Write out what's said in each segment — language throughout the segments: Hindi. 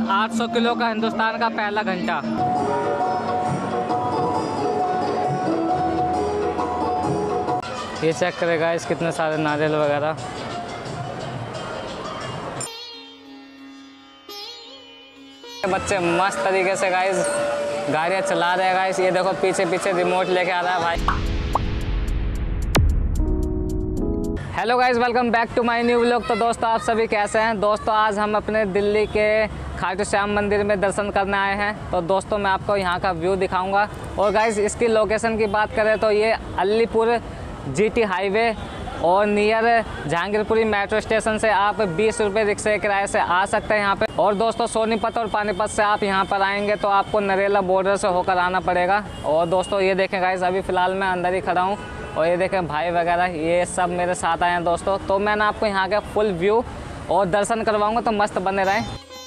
800 किलो का हिंदुस्तान का पहला घंटा। ये चेक करेगा इस कितने सारे नारियल वगैरह। बच्चे मस्त तरीके से गाइस गाड़ियाँ चला रहे हैं गाइस। ये देखो पीछे पीछे रिमोट लेके आ रहा है भाई। Hello guys, welcome back to my new vlog. तो दोस्तों आप सभी कैसे हैं? दोस्तों आज हम अपने दिल्ली के खाटू श्याम मंदिर में दर्शन करने आए हैं। तो दोस्तों मैं आपको यहाँ का व्यू दिखाऊंगा। और गाइस इसकी लोकेशन की बात करें तो ये अलीपुर जीटी हाईवे और नियर जहांगीरपुरी मेट्रो स्टेशन से आप 20 रुपये रिक्शे किराए से आ सकते हैं यहाँ पे। और दोस्तों सोनीपत और पानीपत से आप यहाँ पर आएंगे तो आपको नरेला बॉर्डर से होकर आना पड़ेगा। और दोस्तों ये देखें गाइस, अभी फ़िलहाल मैं अंदर ही खड़ा हूँ और ये देखें भाई वगैरह ये सब मेरे साथ आए हैं दोस्तों। तो मैं ना आपको यहाँ का फुल व्यू और दर्शन करवाऊँगा, तो मस्त बने रहें।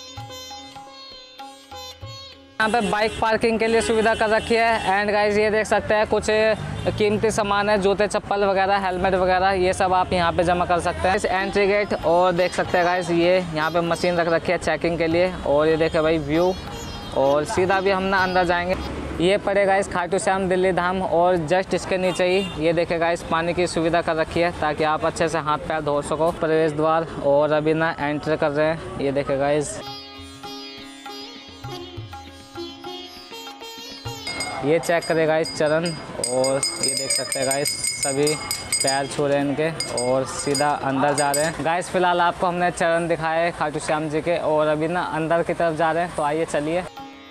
यहाँ पे बाइक पार्किंग के लिए सुविधा कर रखी है। एंड गाइस ये देख सकते हैं कुछ कीमती सामान है, जूते चप्पल वगैरह, हेलमेट वगैरह, ये सब आप यहाँ पे जमा कर सकते हैं। इस एंट्री गेट और देख सकते हैं गाइस ये यहाँ पे मशीन रख रखी है चेकिंग के लिए। और ये देखे भाई व्यू, और सीधा भी हम ना अंदर जाएंगे। ये पड़ेगा इस खाटू श्याम दिल्ली धाम और जस्ट इसके नीचे ही ये देखेगा इस पानी की सुविधा कर रखी है ताकि आप अच्छे से हाथ पैर धो सको। प्रवेश द्वार और अभी ना एंटर कर रहे हैं, ये देखेगा इस ये चेक करेगा इस चरण। और ये देख सकते हैं गाइस सभी पैर छू रहे हैं इनके और सीधा अंदर जा रहे हैं। गाइस फिलहाल आपको हमने चरण दिखाए खाटू श्याम जी के और अभी ना अंदर की तरफ जा रहे हैं। तो आइए चलिए।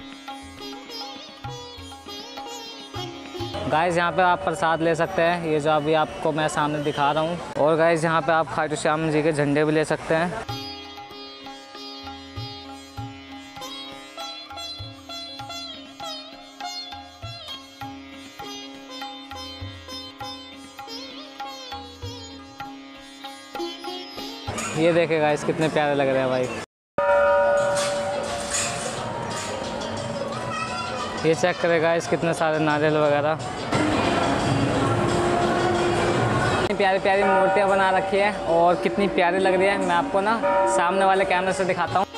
गाइस यहाँ पे आप प्रसाद ले सकते हैं, ये जो अभी आपको मैं सामने दिखा रहा हूँ। और गाइस यहाँ पे आप खाटू श्याम जी के झंडे भी ले सकते हैं। ये देखेगा इस कितने प्यारे लग रहे हैं भाई। ये चेक करेगा इस कितने सारे नारियल वगैरह। प्यारी प्यारी मूर्तियाँ बना रखी है और कितनी प्यारी लग रही है, मैं आपको ना सामने वाले कैमरे से दिखाता हूँ।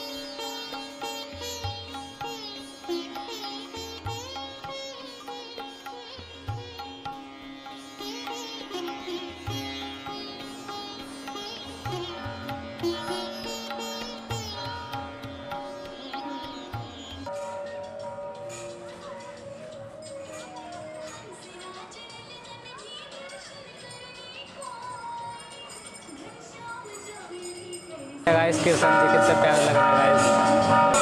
गाइस कृष्ण जी कितने प्यारे लग रहे हैं गाइस।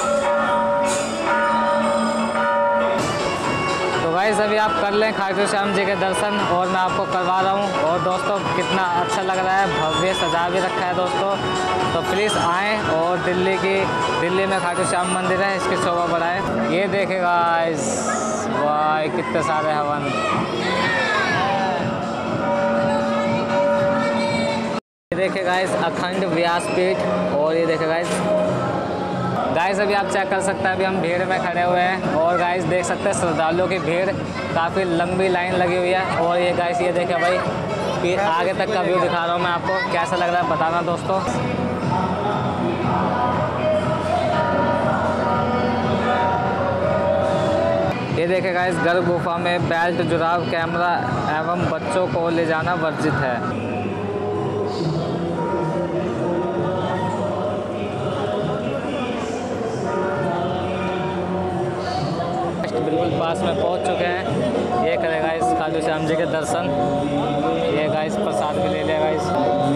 तो गाइस अभी आप कर लें खाटू श्याम जी के दर्शन और मैं आपको करवा रहा हूँ। और दोस्तों कितना अच्छा लग रहा है, भव्य सजा भी रखा है दोस्तों। तो प्लीज़ आएँ और दिल्ली में खाटू श्याम मंदिर है, इसकी शोभा बढ़ाएं। ये देखें गाइस, वाह कितने सारे हवन। देखे गाइस अखंड व्यासपीठ। और ये देखे गाइस अभी आप चेक कर सकते हैं, अभी हम भीड़ में खड़े हुए हैं। और गाइस देख सकते हैं श्रद्धालुओं की भीड़, काफ़ी लंबी लाइन लगी हुई है। और ये गाइस ये देखे भाई, फिर आगे तक का व्यू दिखा रहा हूँ मैं आपको, कैसा लग रहा है बताना दोस्तों। ये देखे गाइस गर्भ गुफा में बेल्ट, जुराब, कैमरा एवं बच्चों को ले जाना वर्जित है। बिल्कुल पास में पहुंच चुके हैं। ये करेगा इस खाटू श्याम जी के दर्शन। ये गाइस प्रसाद भी ले लिया गाइस।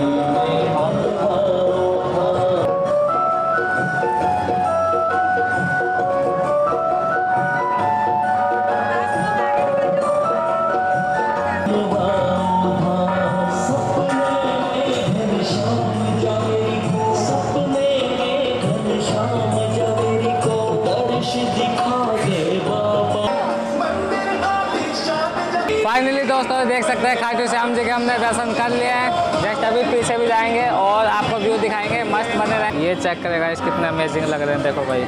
फाइनली दोस्तों देख सकते हैं खाटू श्याम जी के हमने दर्शन कर लिए हैं। जस्ट अभी पीछे भी जाएंगे और आपको व्यू दिखाएंगे, मस्त बने रहें। ये चेक करेगा इस कितने अमेजिंग लग रहे हैं, देखो भाई।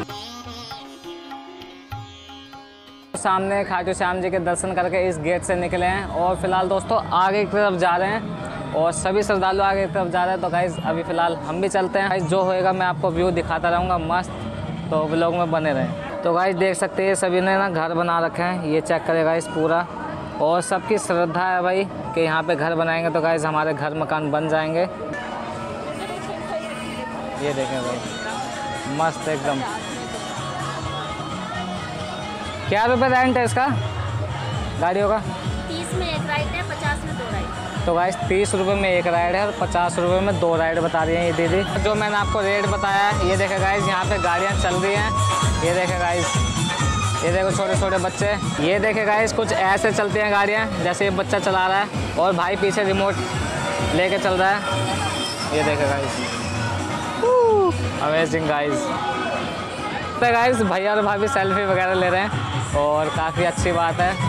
सामने खाटू श्याम जी के दर्शन करके इस गेट से निकले हैं और फिलहाल दोस्तों आगे की तरफ जा रहे हैं और सभी श्रद्धालु आगे की तरफ जा रहे हैं। तो गाइस अभी फिलहाल हम भी चलते हैं। गाइस जो होएगा मैं आपको व्यू दिखाता रहूँगा मस्त। तो व्लॉग में बने रहें। तो गाइस देख सकते हैं सभी ने ना घर बना रखे हैं, ये चेक करें गाइस पूरा। और सबकी श्रद्धा है भाई कि यहाँ पे घर बनाएंगे तो गाइस हमारे घर मकान बन जाएंगे। ये देखें भाई मस्त एकदम। क्या रुपये रेंट है इसका गाड़ियों का? 30 में एक राइड है, 50 में 2 राइड। तो गाइस 30 रुपये में एक राइड है और 50 रुपये में 2 राइड बता रही हैं ये दीदी। जो मैंने आपको रेट बताया है ये देखे गाइस, यहाँ पे गाड़ियाँ चल रही हैं। ये देखे गाइस, ये देखो छोटे छोटे बच्चे। ये देखे गाइस कुछ ऐसे चलती हैं गाड़ियाँ जैसे ये बच्चा चला रहा है और भाई पीछे रिमोट लेके चल रहा है। ये देखे गाइस, अमेजिंग गाइस। तो गाइस भैया और भाभी सेल्फी वगैरह ले रहे हैं और काफ़ी अच्छी बात है।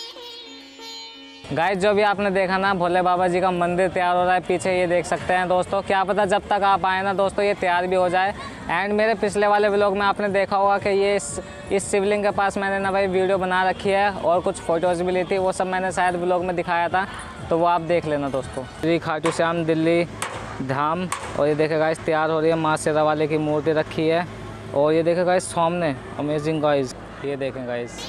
गाइस जो भी आपने देखा ना भोले बाबा जी का मंदिर तैयार हो रहा है पीछे, ये देख सकते हैं दोस्तों। क्या पता जब तक आप आए ना दोस्तों ये तैयार भी हो जाए। एंड मेरे पिछले वाले व्लॉग में आपने देखा होगा कि ये इस शिवलिंग के पास मैंने ना भाई वीडियो बना रखी है और कुछ फ़ोटोज़ भी ली थी, वो सब मैंने शायद व्लॉग में दिखाया था, तो वो आप देख लेना दोस्तों। श्री खाटू श्याम दिल्ली धाम। और ये देखेगा गाइस तैयार हो रही है, माँ शेरा वाले की मूर्ति रखी है। और ये देखेगा गाइस सामने, अमेजिंग गाइस। ये देखें गाइस,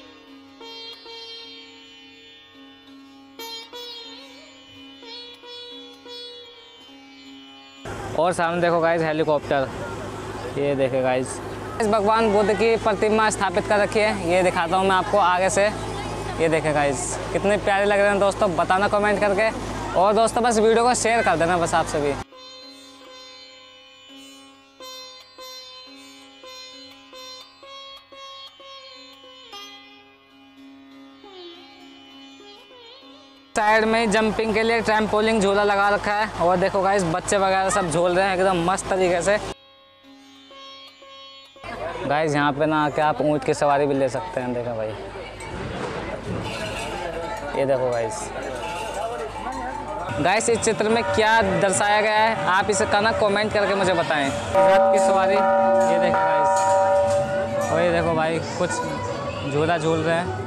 और सामने देखो गाइस हेलीकॉप्टर। ये देखे गाइस, इस भगवान बुद्ध की प्रतिमा स्थापित कर रखी है, ये दिखाता हूँ मैं आपको आगे से। ये देखे गाइस कितने प्यारे लग रहे हैं दोस्तों, बताना कमेंट करके। और दोस्तों बस वीडियो को शेयर कर देना बस आप सभी। साइड में जंपिंग के लिए ट्रैम्पोलिन झूला लगा रखा है और देखो गाइस बच्चे वगैरह सब झूल रहे हैं एकदम मस्त तरीके से। गाइस यहाँ पे ना आके आप ऊँट की सवारी भी ले सकते हैं। देखो भाई, ये देखो गाइस। गाइस इस चित्र में क्या दर्शाया गया है आप इसे का ना कमेंट करके मुझे बताएं। रथ की सवारी, ये देखो गाइस। और ये देखो भाई कुछ झूला झूल रहे हैं।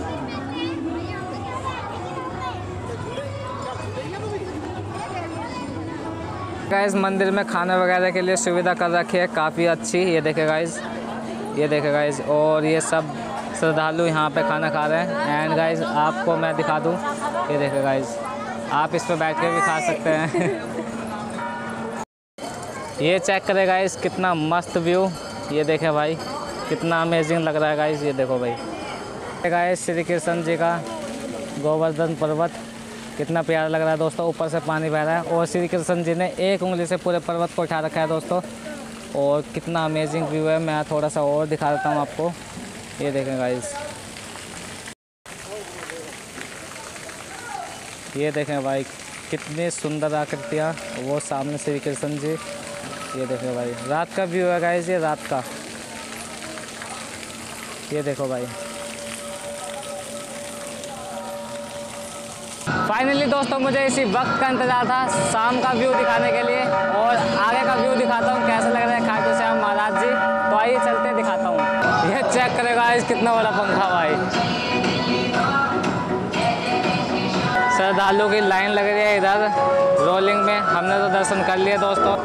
गाइस मंदिर में खाने वगैरह के लिए सुविधा कर रखी है काफ़ी अच्छी। ये देखे गाइस, ये देखे गाइस। और ये सब श्रद्धालु यहाँ पे खाना खा रहे हैं। एंड गाइस आपको मैं दिखा दूँ, ये देखे गाइस आप इस पर बैठ के भी खा सकते हैं। ये चेक करें गाइस कितना मस्त व्यू। ये देखें भाई कितना अमेजिंग लग रहा है गाइस। ये देखो भाई गाइस श्री कृष्ण जी का गोवर्धन पर्वत कितना प्यारा लग रहा है दोस्तों, ऊपर से पानी बह रहा है। और श्री कृष्ण जी ने एक उंगली से पूरे पर्वत को उठा रखा है दोस्तों। और कितना अमेजिंग व्यू है, मैं थोड़ा सा और दिखा देता हूँ आपको। ये देखें गाइस, ये देखें भाई कितनी सुंदर आकृतियाँ, वो सामने श्री कृष्ण जी। ये देखें भाई रात का व्यू है गाइस, ये रात का। ये देखो भाई। फाइनली दोस्तों मुझे इसी वक्त का इंतजार था शाम का व्यू दिखाने के लिए, और आगे का व्यू दिखाता हूँ कैसा लग रहा है खाटू श्याम महाराज जी। तो आइए चलते दिखाता हूँ। ये चेक करेगा इस कितना बड़ा पंखा भाई। श्रद्धालुओं की लाइन लग रही है इधर रोलिंग में। हमने तो दर्शन कर लिए दोस्तों।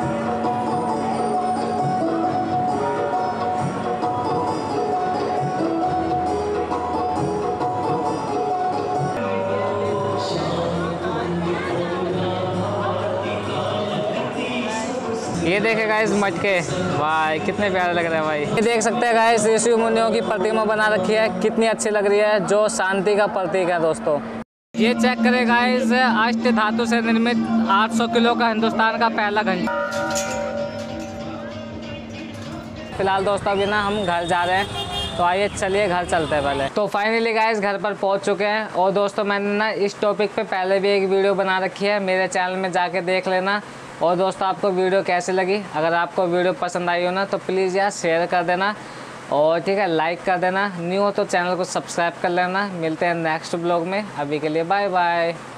ये देखे गाइस मटके, भाई कितने प्यारे लग रहे हैं भाई। ये देख सकते हैं गाइस ऋषि मुनियों की प्रतिमा बना रखी है, कितनी अच्छी लग रही है, जो शांति का प्रतीक है दोस्तों। ये चेक करें गाइस अष्ट धातु से निर्मित 800 किलो का हिंदुस्तान का पहला घंटा। फिलहाल दोस्तों अभी ना हम घर जा रहे हैं, तो आइए चलिए घर चलते हैं पहले। तो फाइनली गाइस घर पर पहुंच चुके हैं। और दोस्तों मैंने ना इस टॉपिक पे पहले भी एक वीडियो बना रखी है, मेरे चैनल में जाके देख लेना। और दोस्तों आपको वीडियो कैसी लगी, अगर आपको वीडियो पसंद आई हो ना तो प्लीज़ यार शेयर कर देना, और ठीक है लाइक कर देना। न्यू हो तो चैनल को सब्सक्राइब कर लेना। मिलते हैं नेक्स्ट ब्लॉग में, अभी के लिए बाय बाय।